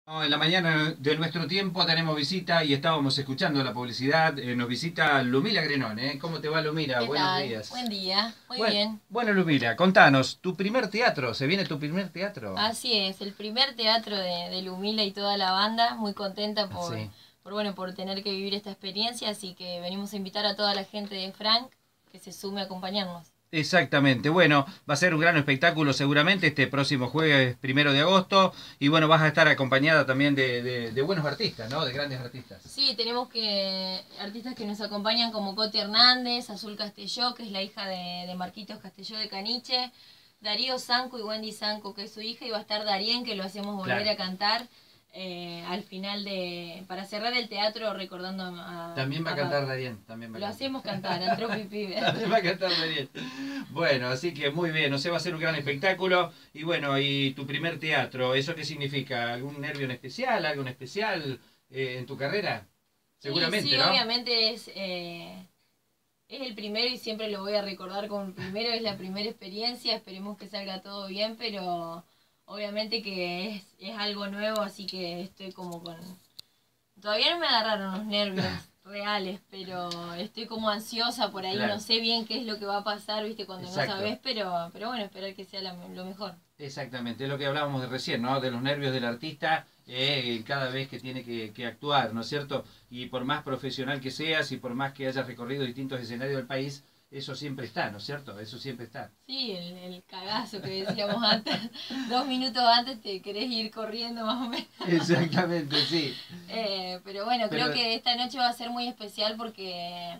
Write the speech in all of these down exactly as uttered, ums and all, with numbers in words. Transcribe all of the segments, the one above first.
No, En la mañana de nuestro tiempo tenemos visita y estábamos escuchando la publicidad. Eh, nos visita Lumila Grenón, ¿eh? ¿Cómo te va, Lumila? ¿Qué Buenos tal? días. Buen día, muy Bueno, bien. bueno, Lumila, contanos, tu primer teatro, ¿se viene tu primer teatro? Así es, el primer teatro de, de Lumila y toda la banda, muy contenta por, Sí. por, bueno, por tener que vivir esta experiencia, así que venimos a invitar a toda la gente de Frank que se sume a acompañarnos. Exactamente, bueno, va a ser un gran espectáculo seguramente este próximo jueves primero de agosto y bueno, vas a estar acompañada también de, de- de buenos artistas, ¿no? De grandes artistas. Sí, tenemos que artistas que nos acompañan como Coti Hernández, Azul Castelló, que es la hija de, de Marquitos Castelló de Caniche, Darío Sanco y Wendy Sanco, que es su hija, y va a estar Darien, que lo hacemos volver Claro. a cantar eh, al final de... para cerrar el teatro recordando a... También va a a cantar Papi. Darien, también va a Lo cantar. hacemos cantar, al Tropi Pibe. Va a cantar Darien. Bueno, así que muy bien, o sea, va a ser un gran espectáculo. Y bueno, y tu primer teatro, ¿eso qué significa? ¿Algún nervio en especial, algo en especial eh, en tu carrera? Sí, Seguramente, sí, ¿no? obviamente es, eh, es el primero y siempre lo voy a recordar como el primero, es la primera experiencia, esperemos que salga todo bien, pero obviamente que es, es algo nuevo, así que estoy como con... Todavía no me agarraron los nervios reales, pero estoy como ansiosa por ahí, Claro, no sé bien qué es lo que va a pasar, viste, cuando no exacto. sabes, pero, pero bueno, esperar que sea la- lo mejor. Exactamente, es lo que hablábamos de recién, ¿no? De los nervios del artista eh, cada vez que tiene que, que actuar, ¿no es cierto? Y por más profesional que seas y por más que hayas recorrido distintos escenarios del país, eso siempre está, ¿no es cierto? Eso siempre está. Sí, el, el cagazo que decíamos antes, dos minutos antes te querés ir corriendo más o menos. Exactamente, sí. Eh, pero bueno, Pero creo que esta noche va a ser muy especial porque,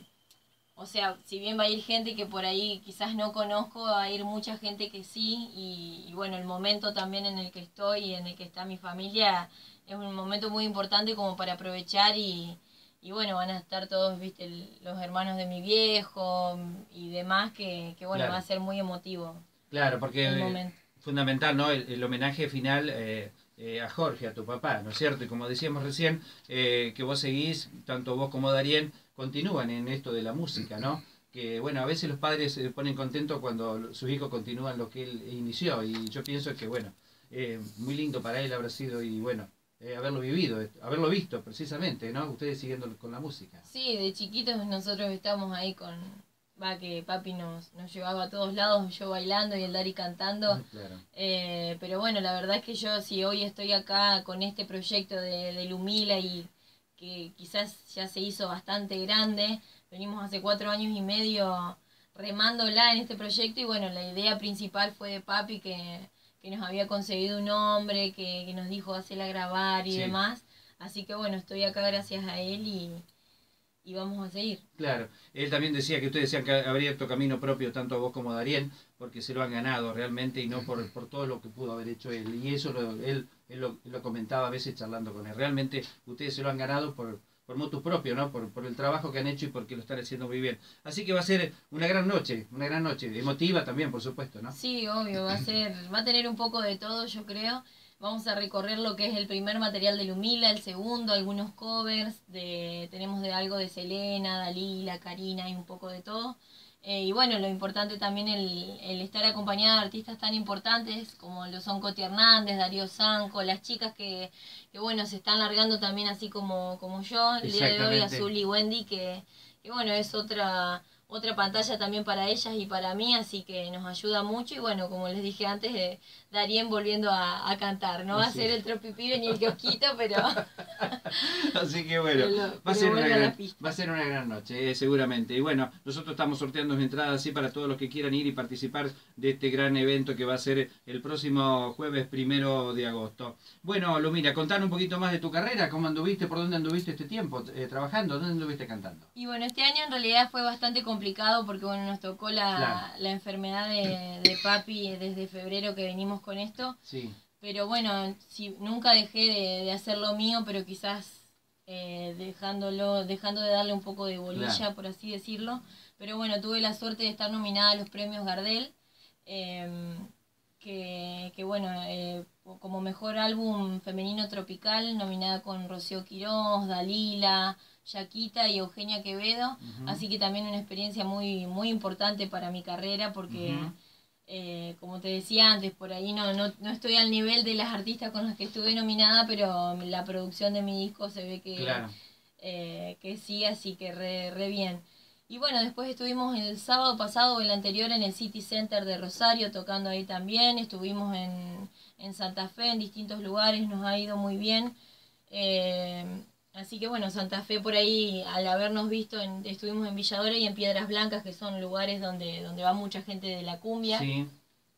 o sea, si bien va a ir gente que por ahí quizás no conozco, va a ir mucha gente que sí, y, y bueno, el momento también en el que estoy y en el que está mi familia es un momento muy importante como para aprovechar y, y bueno, van a estar todos, viste, el- los hermanos de mi viejo y demás, que, que bueno, va a claro. ser muy emotivo Claro, porque el eh, momento. fundamental, ¿no? El, el homenaje final eh, eh, a Jorge, a tu papá, ¿no es cierto? Y como decíamos recién, eh, que vos seguís, tanto vos como Darien, continúan en esto de la música, ¿no? Que bueno, a veces los padres se ponen contentos cuando sus hijos continúan lo que él inició y yo pienso que bueno, eh, muy lindo para él habrá sido y bueno, eh, haberlo vivido, eh, haberlo visto precisamente, ¿no? Ustedes siguiendo con la música. Sí, de chiquitos nosotros estábamos ahí con, va, que papi nos, nos llevaba a todos lados, yo bailando y el Dari cantando. Claro, Eh, pero bueno, la verdad es que yo si hoy estoy acá con este proyecto de, de Lumila y que quizás ya se hizo bastante grande, venimos hace cuatro años y medio remándola en este proyecto y bueno, la idea principal fue de papi que, que nos había conseguido un nombre, que, que nos dijo hacerla grabar y sí. demás. Así que bueno, estoy acá gracias a él y, y vamos a seguir. Claro, él también decía que ustedes decían que habría abierto camino propio tanto vos como Darien, porque se lo han ganado realmente y no por, por todo lo que pudo haber hecho él. Y eso lo, él, él lo, lo comentaba a veces charlando con él. Realmente ustedes se lo han ganado por, por motus propio, ¿no? Por, por el trabajo que han hecho y porque lo están haciendo muy bien. Así que va a ser una gran noche, una gran noche, emotiva también, por supuesto, ¿no? Sí, obvio, va a ser, va a tener un poco de todo, yo creo. Vamos a recorrer lo que es el primer material de Lumila, el segundo, algunos covers, de, tenemos de algo de Selena, Dalila, Karina y un poco de todo. Eh, y bueno, lo importante también el, el estar acompañada de artistas tan importantes como lo son Coti Hernández, Darío Sanco, las chicas que, que bueno, se están largando también así como, como yo, el día de hoy, Exactamente. Azul y Wendy, que, que bueno, es otra otra pantalla también para ellas y para mí, así que nos ayuda mucho y bueno, como les dije antes, eh, Darien volviendo a, a cantar, no va a Así. ser el tropipibe ni el kiosquito, pero, Así que bueno, pero, lo, va a pero ser una vuelve a la gran, va a pista. ser una gran noche, eh, seguramente. Y bueno, nosotros estamos sorteando entradas así para todos los que quieran ir y participar de este gran evento que va a ser el próximo jueves primero de agosto. Bueno, Lumira, contanos un poquito más de tu carrera, cómo anduviste, por dónde anduviste este tiempo eh, trabajando, dónde anduviste cantando. Y bueno, este año en realidad fue bastante complicado porque bueno, nos tocó Claro, la, la enfermedad de, de papi desde febrero que venimos con esto, sí, pero bueno, si, nunca dejé de, de hacer lo mío, pero quizás eh, dejándolo, dejando de darle un poco de claro, bolilla, por así decirlo. Pero bueno, tuve la suerte de estar nominada a los premios Gardel, eh, que, que bueno, eh, como mejor álbum femenino tropical, nominada con Rocío Quirós, Dalila, Yaquita y Eugenia Quevedo. ujú, Así que también una experiencia muy, muy importante para mi carrera porque ujú, Eh, como te decía antes, por ahí no, no, no estoy al nivel de las artistas con las que estuve nominada, pero la producción de mi disco se ve que, Claro. eh, que sí, así que re, re bien. Y bueno, después estuvimos el sábado pasado o el anterior en el City Center de Rosario tocando ahí también, estuvimos en, en Santa Fe, en distintos lugares, nos ha ido muy bien. Eh, así que bueno, Santa Fe por ahí, al habernos visto, en, estuvimos en Villadora y en Piedras Blancas, que son lugares donde, donde va mucha gente de la cumbia. Sí.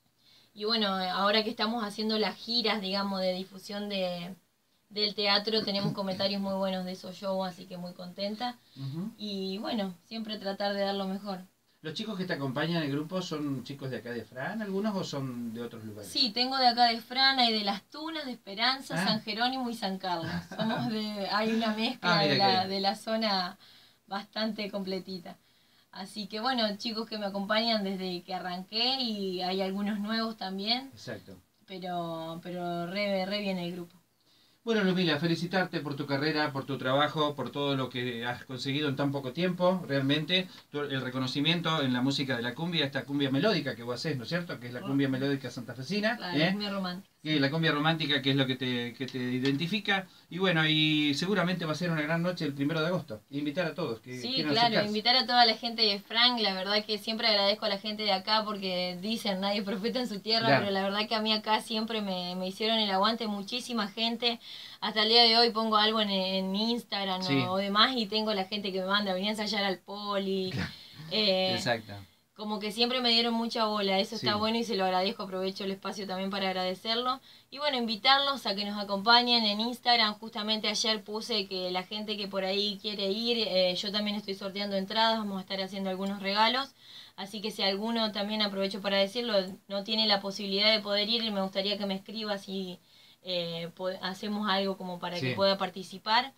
Y bueno, ahora que estamos haciendo las giras, digamos, de difusión de, del teatro, tenemos comentarios muy buenos de esos shows, así que muy contenta. Uh-huh. Y bueno, siempre tratar de dar lo mejor. ¿Los chicos que te acompañan en el grupo son chicos de acá de Fran, algunos, o son de otros lugares? Sí, tengo de acá de Fran, hay de Las Tunas, de Esperanza, ah. San Jerónimo y San Carlos. Somos de, hay una mezcla ah, de, la, de la zona bastante completita. Así que bueno, chicos que me acompañan desde que arranqué y hay algunos nuevos también. Exacto. Pero, pero re, re bien el grupo. Bueno, Lumila, felicitarte por tu carrera, por tu trabajo, por todo lo que has conseguido en tan poco tiempo, realmente. El reconocimiento en la música de la cumbia, esta cumbia melódica que vos hacés, ¿no es cierto? Que es la cumbia melódica santafesina. La ¿eh? cumbia romántica. Y la cumbia romántica, que es lo que te, que te identifica. Y bueno, y seguramente va a ser una gran noche el primero de agosto. Invitar a todos que Sí, quieran claro, acercarse. invitar a toda la gente de Frank. La verdad que siempre agradezco a la gente de acá porque dicen nadie es profeta en su tierra, Claro. pero la verdad que a mí acá siempre me, me hicieron el aguante muchísima gente. Hasta el día de hoy pongo algo en, en mi Instagram Sí. o, o demás y tengo la gente que me manda, venía a ensayar al poli. Claro. Eh, Exacto. Como que siempre me dieron mucha bola, eso Sí. está bueno y se lo agradezco, aprovecho el espacio también para agradecerlo. Y bueno, invitarlos a que nos acompañen en Instagram, justamente ayer puse que la gente que por ahí quiere ir, eh, yo también estoy sorteando entradas, vamos a estar haciendo algunos regalos, así que si alguno también, aprovecho para decirlo, no tiene la posibilidad de poder ir, me gustaría que me escriba si eh, hacemos algo como para Sí. que pueda participar.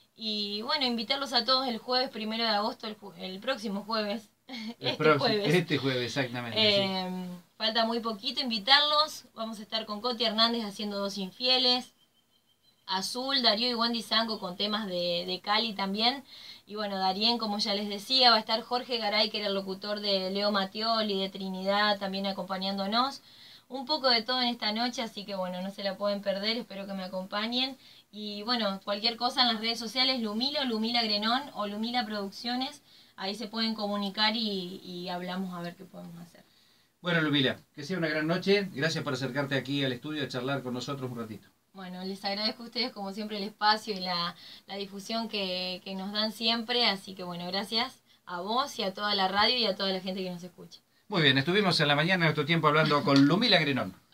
Y bueno, invitarlos a todos el jueves primero de agosto, el, ju el próximo jueves. El este próximo, jueves. Este jueves, exactamente. Eh, sí. Falta muy poquito invitarlos. Vamos a estar con Coti Hernández haciendo Dos Infieles. Azul, Darío y Wendy Zango con temas de, de Cali también. Y bueno, Darien, como ya les decía, va a estar Jorge Garay, que era el locutor de Leo Mattioli, de Trinidad, también acompañándonos. Un poco de todo en esta noche, así que bueno, no se la pueden perder, espero que me acompañen. Y bueno, cualquier cosa en las redes sociales, Lumila, Lumila Grenón o Lumila Producciones. Ahí se pueden comunicar y, y hablamos a ver qué podemos hacer. Bueno, Lumila, que sea una gran noche. Gracias por acercarte aquí al estudio a charlar con nosotros un ratito. Bueno, les agradezco a ustedes como siempre el espacio y la, la difusión que, que nos dan siempre. Así que bueno, gracias a vos y a toda la radio y a toda la gente que nos escucha. Muy bien, estuvimos en la mañana de nuestro tiempo hablando con Lumila Grenón.